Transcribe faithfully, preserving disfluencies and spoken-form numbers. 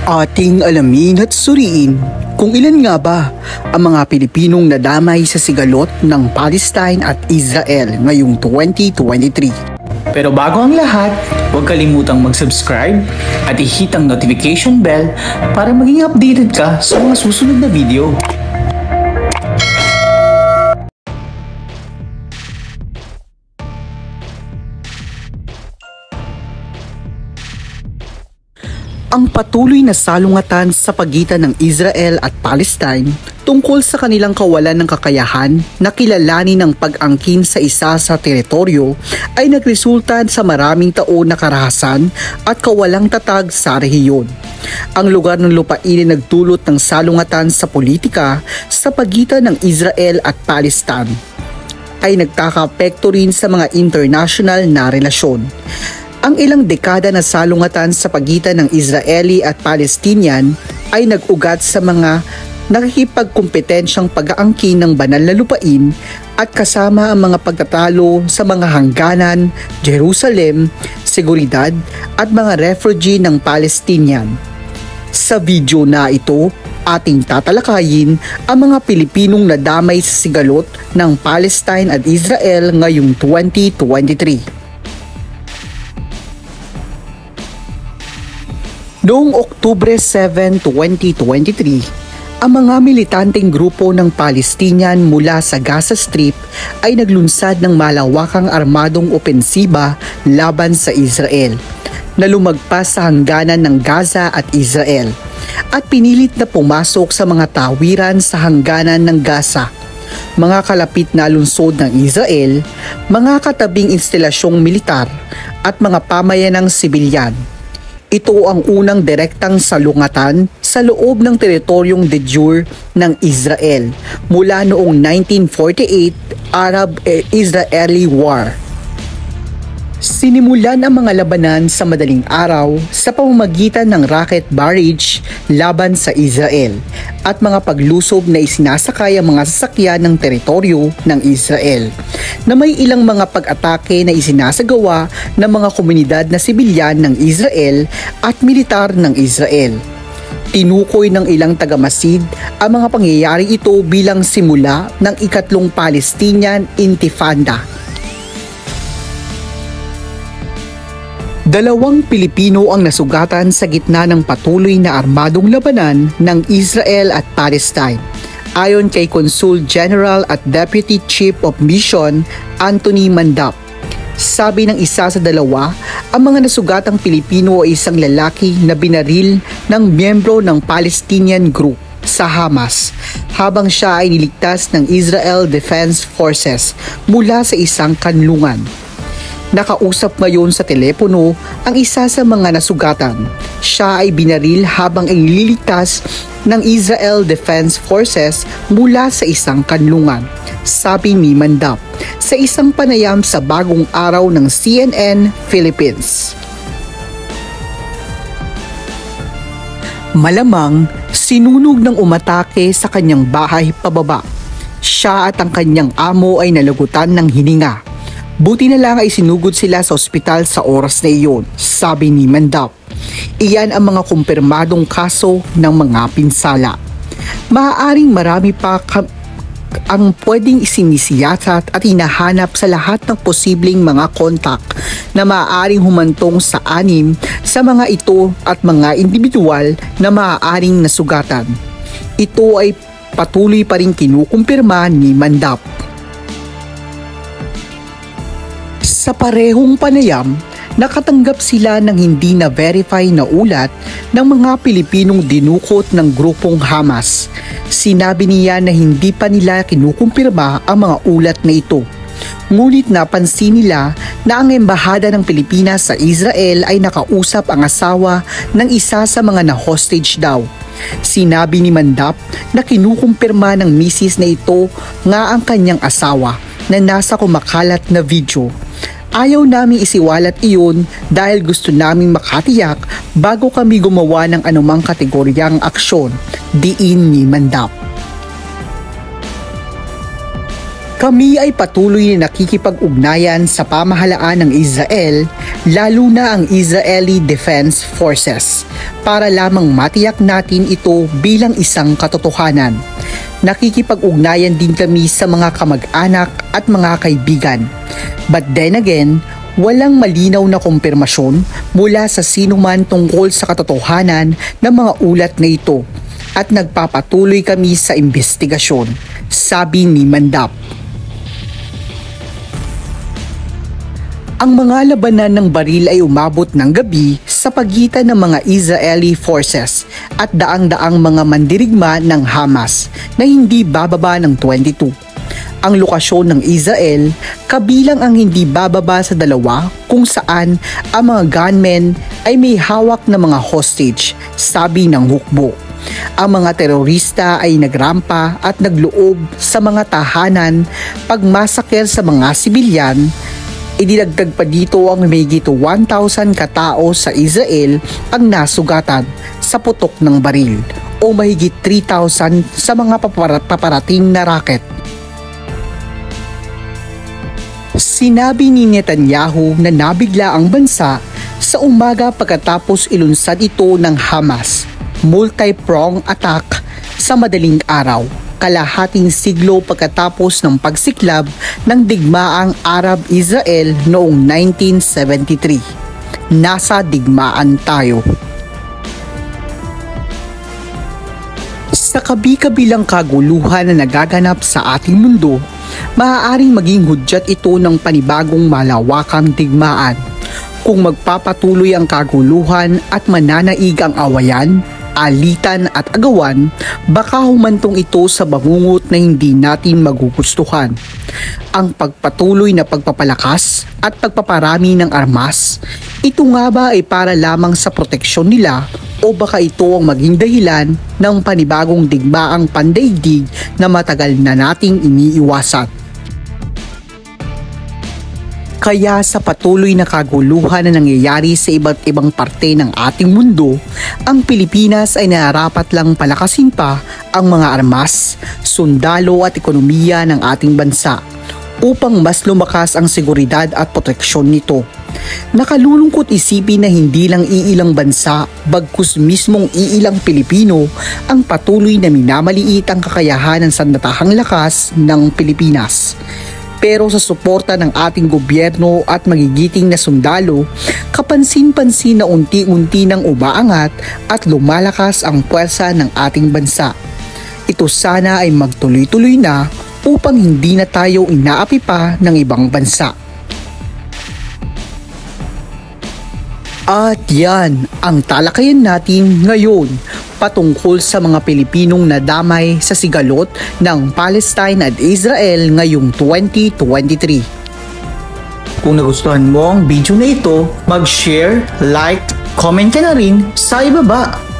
Ating alamin at suriin kung ilan nga ba ang mga Pilipinong nadamay sa sigalot ng Palestine at Israel ngayong twenty twenty-three. Pero bago ang lahat, huwag kalimutang mag-subscribe at i-hit ang notification bell para maging updated ka sa mga susunod na video. Ang patuloy na salungatan sa pagitan ng Israel at Palestine tungkol sa kanilang kawalan ng kakayahan na kilalanin ng pag-angkin sa isa sa teritoryo ay nagresulta sa maraming taon na karahasan at kawalang tatag sa rehiyon. Ang lugar ng lupain ay nagdulot ng salungatan sa politika sa pagitan ng Israel at Palestine ay nagkaka-apekto rin sa mga international na relasyon. Ang ilang dekada na salungatan sa pagitan ng Israeli at Palestinian ay nag-ugat sa mga nakikipagkompetensyang pag-aangkin ng banal na lupain at kasama ang mga pagtatalo sa mga hangganan, Jerusalem, seguridad at mga refugee ng Palestinian. Sa video na ito, ating tatalakayin ang mga Pilipinong nadamay sa sigalot ng Palestine at Israel ngayong twenty twenty-three. Noong Oktubre seven, twenty twenty-three, ang mga militanteng grupo ng Palestinian mula sa Gaza Strip ay naglunsad ng malawakang armadong opensiba laban sa Israel na lumagpas sa hangganan ng Gaza at Israel at pinilit na pumasok sa mga tawiran sa hangganan ng Gaza, mga kalapit na lungsod ng Israel, mga katabing instalasyong militar at mga pamayanang sibilyan. Ito ang unang direktang salungatan sa loob ng teritoryong de jure ng Israel mula noong nineteen forty-eight Arab-Israeli War. Sinimulan ang mga labanan sa madaling araw sa pamamagitan ng rocket barrage laban sa Israel at mga paglusob na isinasakay ang mga sasakyan ng teritoryo ng Israel na may ilang mga pag-atake na isinasagawa ng mga komunidad na sibilyan ng Israel at militar ng Israel. Tinukoy ng ilang tagamasid ang mga pangyayari ito bilang simula ng ikatlong Palestinian Intifada. Dalawang Pilipino ang nasugatan sa gitna ng patuloy na armadong labanan ng Israel at Palestine, ayon kay Consul General at Deputy Chief of Mission Anthony Mandap. Sabi ng isa sa dalawa, ang mga nasugatang Pilipino ay isang lalaki na binaril ng miyembro ng Palestinian group sa Hamas habang siya ay niligtas ng Israel Defense Forces mula sa isang kanlungan. Nakausap ngayon sa telepono ang isa sa mga nasugatan. Siya ay binaril habang ay nililigtas ng Israel Defense Forces mula sa isang kanlungan, sabi ni Mandap sa isang panayam sa Bagong Araw ng C N N Philippines. Malamang sinunog ng umatake sa kanyang bahay pababa. Siya at ang kanyang amo ay nalagutan ng hininga. Buti na lang ay sinugod sila sa ospital sa oras na iyon, sabi ni Mandap. Iyan ang mga kumpirmadong kaso ng mga pinsala. Maaaring marami pa ka- ang pwedeng isinisiyasat at hinahanap sa lahat ng posibleng mga kontak na maaaring humantong sa anim sa mga ito at mga individual na maaaring nasugatan. Ito ay patuloy pa rin kinukumpirma ni Mandap. Sa parehong panayam, nakatanggap sila ng hindi na-verify na ulat ng mga Pilipinong dinukot ng grupong Hamas. Sinabi niya na hindi pa nila kinukumpirma ang mga ulat na ito. Ngunit napansin nila na ang embahada ng Pilipinas sa Israel ay nakausap ang asawa ng isa sa mga na-hostage daw. Sinabi ni Mandap na kinukumpirma ng misis na ito nga ang kanyang asawa na nasa kumakalat na video. Ayaw namin isiwalat iyon dahil gusto naming makatiyak bago kami gumawa ng anumang kategoryang aksyon, diin ni Mandap. Kami ay patuloy na nakikipag-ugnayan sa pamahalaan ng Israel lalo na ang Israeli Defense Forces, para lamang matiyak natin ito bilang isang katotohanan. Nakikipag-ugnayan din kami sa mga kamag-anak at mga kaibigan. But then again, walang malinaw na kumpirmasyon mula sa sinuman tungkol sa katotohanan ng mga ulat na ito at nagpapatuloy kami sa investigasyon, sabi ni Mandap. Ang mga labanan ng baril ay umabot ng gabi sa pagitan ng mga Israeli forces at daang-daang mga mandirigma ng Hamas na hindi bababa ng twenty-two. Ang lokasyon ng Israel kabilang ang hindi bababa sa dalawa kung saan ang mga gunmen ay may hawak na mga hostage, sabi ng hukbo. Ang mga terorista ay nagrampa at nagloob sa mga tahanan, pagmasaker sa mga sibilyan. Idinagdag pa dito ang mahigit one thousand katao sa Israel ang nasugatan sa putok ng baril o mahigit three thousand sa mga paparating na raket. Sinabi ni Netanyahu na nabigla ang bansa sa umaga pagkatapos ilunsad ito ng Hamas, multi-prong attack sa madaling araw, kalahating siglo pagkatapos ng pagsiklab ng digmaang Arab-Israel noong nineteen seventy-three. Nasa digmaan tayo. Sa kabi-kabilang kaguluhan na nagaganap sa ating mundo, maaaring maging hudyat ito ng panibagong malawakang digmaan. Kung magpapatuloy ang kaguluhan at mananaig ang awayan, alitan at agawan, baka humantong ito sa bangungot na hindi natin magugustuhan. Ang pagpatuloy na pagpapalakas at pagpaparami ng armas, ito nga ba ay para lamang sa proteksyon nila o baka ito ang maging dahilan ng panibagong digmaang pandaigdig na matagal na nating iniiwasan? Kaya sa patuloy na kaguluhan na nangyayari sa iba't ibang parte ng ating mundo, ang Pilipinas ay nararapat lang palakasin pa ang mga armas, sundalo at ekonomiya ng ating bansa upang mas lumakas ang seguridad at proteksyon nito. Nakalulungkot isipin na hindi lang iilang bansa, bagkus mismong iilang Pilipino ang patuloy na minamaliit ang kakayahan ng sandatahang lakas ng Pilipinas. Pero sa suporta ng ating gobyerno at magigiting na sundalo, kapansin-pansin na unti-unti nang umaangat at lumalakas ang puwersa ng ating bansa. Ito sana ay magtuloy-tuloy na upang hindi na tayo inaapi pa ng ibang bansa. At yan ang talakayan natin ngayon patungkol sa mga Pilipinong nadamay sa sigalot ng Palestine at Israel ngayong twenty twenty-three. Kung nagustuhan mo ang video na ito, mag-share, like, comment ka na rin sa ibaba.